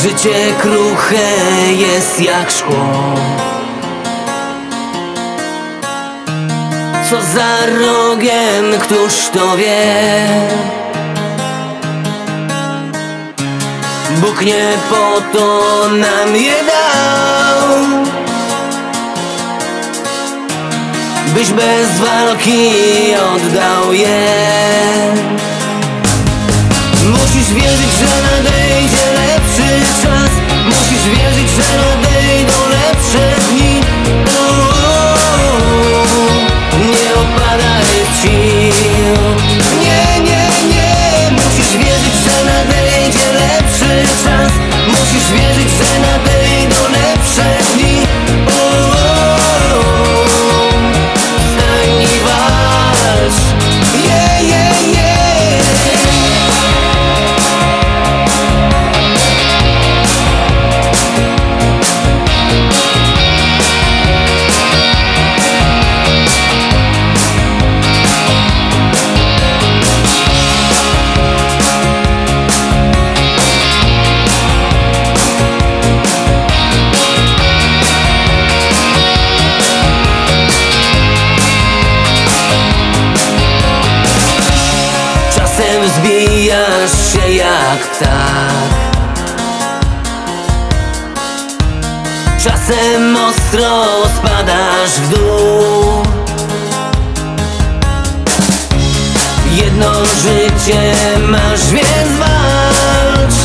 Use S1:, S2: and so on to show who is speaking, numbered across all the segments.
S1: Życie kruche jest jak szkło. Co za rogiem, któż to wie? Bóg nie po to nam je dał, byś bez walki oddał je. Musisz wierzyć, że nadejdzie lepszy czas. Musisz wierzyć, że nadejdą lepsze dni. Nie opadaj z sił. Nie, nie, nie. Musisz wierzyć, że nadejdzie lepszy czas. Musisz wierzyć, że nadejdą lepsze dni. Stań i walcz. Yeah, yeah, yeah. Czasem zbijasz się jak ptak, czasem ostro spadasz w dół. Jedno życie masz, więc walcz.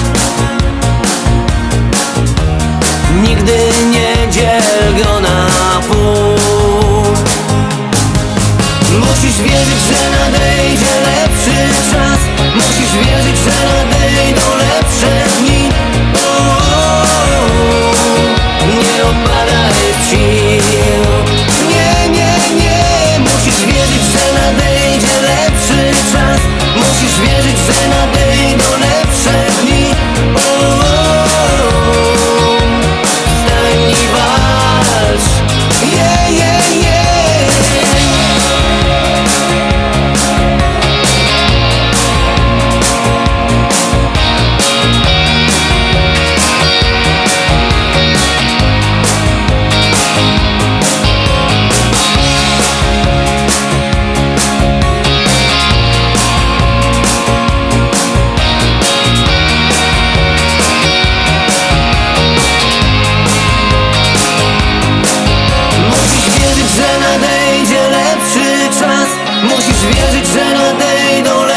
S1: Nigdy nie dziel go na pół. Musisz wierzyć, że nadejdzie lepszy czas. Musisz wierzyć, że nadejdą lepsze dni. Nie opadaj z sił. Nie, nie, nie. Musisz wierzyć, że nadejdzie lepszy czas. Musisz wierzyć, że nadejdą lepsze dni. Stań i walcz. Yeah, yeah, yeah. Musisz wierzyć, że nadejdzie lepszy czas. Musisz wierzyć, że nadejdą